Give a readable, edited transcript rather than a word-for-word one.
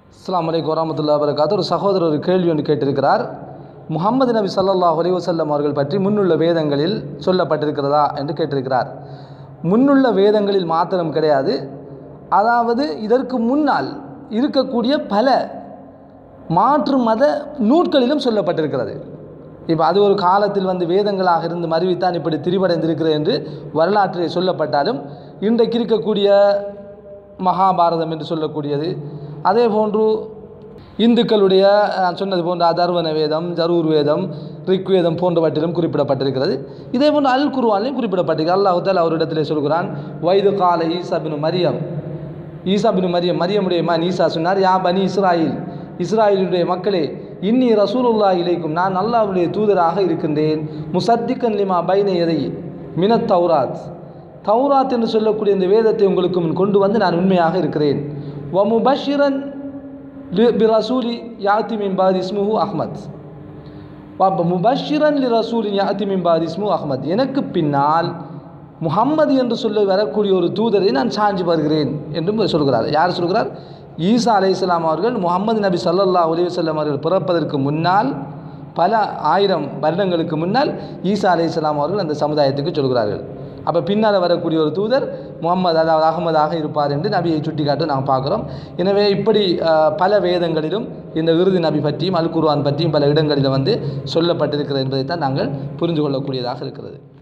அஸ்ஸலாமு அலைக்கும் வரஹ்மத்துல்லாஹி வபரகாத்துஹு. ஒரு சகோதரர் ஒரு கேள்வி ஒன்று கேட்டிருக்கிறார். முஹம்மது நபி ஸல்லல்லாஹு அலைஹி வஸல்லம் அவர்கள் பற்றி முன்னுள்ள வேதங்களில் சொல்லப்பட்டிருக்கிறதா என்று கேட்டிருக்கிறார். முன்னுள்ள வேதங்களில் மாத்திரம் கிடையாது, அதாவது இதற்கு முன்னால் இருக்கக்கூடிய பல மாற்று மத நூட்களிலும் சொல்லப்பட்டிருக்கிறது. இப்போ அது ஒரு காலத்தில் வேதங்களாக இருந்து மருவித்தான் இப்படி திரிவடைந்திருக்கிறது என்று வரலாற்றில் சொல்லப்பட்டாலும், இன்றைக்கு இருக்கக்கூடிய மகாபாரதம் என்று சொல்லக்கூடியது, அதே போன்று இந்துக்களுடைய சொன்னது போன்ற அதர்வன வேதம், ஜரூர் வேதம், ரிக்வேதம் போன்றவற்றிலும் குறிப்பிடப்பட்டிருக்கிறது. இதே போன்று அல் குர்ஆனிலும் குறிப்பிடப்பட்டிருக்கிறது. அல்லாஹ் தஆலா அவரிடத்திலே சொல்கிறான், வைது கால ஈசா பின் மரியம், மரியமுடைய மகன் ஈசா சொன்னார், யா பனி இஸ்ராயில், இஸ்ராயிலுடைய மக்களே, இன்னி ரசூலுல்லாஹி இலைக்கும், நான் அல்லாஹ்வுடைய தூதராக இருக்கின்றேன். முசத்திகன் லிமா பைன யதை மினத் தௌராத், தௌராத் என்று சொல்லக்கூடிய இந்த வேதத்தை உங்களுக்கு முன் கொண்டு வந்து நான் உண்மையாக இருக்கிறேன். வ முபஷிரன் பி ரசூலி யாத்தி மின் பாதி இஸ்முஹு அஹ்மத், முபஷிரன் லி ரசூலின் யாத்தி மின் பாதி இஸ்முஹு அஹ்மத், எனக்கு பின்னால் முஹம்மது என்று சொல்ல வரக்கூடிய ஒரு தூதரை நான் சான்று வருகிறேன் என்றும் சொல்கிறார். யார் சொல்கிறார்? ஈசா அலைஹிஸ்ஸலாம் அவர்கள் முஹம்மது நபி ஸல்லல்லாஹு அலைஹி வஸல்லம் அவர்கள் பிறப்பதற்கு முன்னால், பல ஆயிரம் வருடங்களுக்கு முன்னால் ஈசா அலைஹிஸ்ஸலாம் அவர்கள் அந்த சமுதாயத்துக்கு சொல்கிறார்கள். அப்போ பின்னால் வரக்கூடிய ஒரு தூதர் முஹம்மது, அதாவது அகமதாக இருப்பார் என்று நபியை சுட்டிக்காட்ட நாம் பார்க்குறோம். எனவே இப்படி பல வேதங்களிலும் இந்த இறுதி நபி பற்றியும் அல் குர்ஆன் பற்றியும் பல இடங்களில் சொல்லப்பட்டிருக்கிறது என்பதைத்தான் நாங்கள் புரிந்து கொள்ளக்கூடியதாக இருக்கிறது.